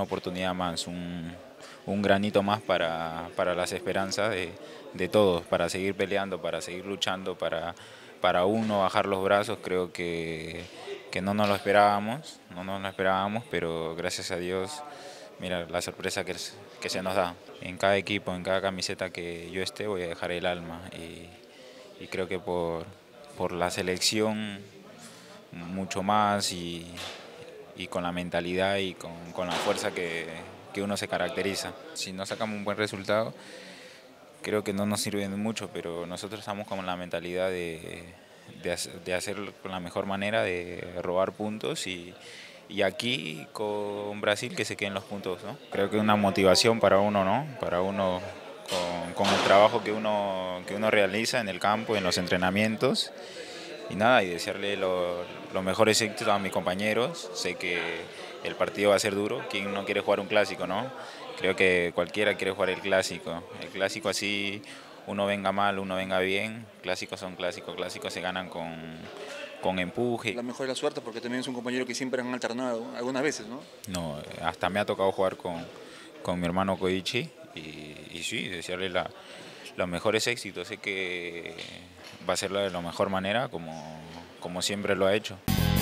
una oportunidad más, un granito más para las esperanzas de todos, para seguir peleando, para seguir luchando, para uno bajar los brazos. Creo que no nos lo esperábamos, no nos lo esperábamos, pero gracias a Dios, mira la sorpresa que se nos da. En cada equipo, en cada camiseta que yo esté, voy a dejar el alma y creo que por la selección mucho más y con la mentalidad y con la fuerza que uno se caracteriza. Si no sacamos un buen resultado, creo que no nos sirve de mucho, pero nosotros estamos con la mentalidad de hacer con la mejor manera, de robar puntos y aquí con Brasil que se queden los puntos, ¿no? Creo que es una motivación para uno, ¿no? Para uno con el trabajo que uno realiza en el campo, en los entrenamientos. Y nada, y desearle los mejores éxitos a mis compañeros. Sé que el partido va a ser duro. ¿Quién no quiere jugar un clásico, no? Creo que cualquiera quiere jugar el clásico. El clásico así, uno venga mal, uno venga bien. Clásicos son clásicos, clásicos se ganan con empuje. La mejor de la suerte porque también es un compañero que siempre han alternado algunas veces, ¿no? No, hasta me ha tocado jugar con mi hermano Koichi y sí, desearle los mejores éxitos. Sé que va a ser de la mejor manera como siempre lo ha hecho.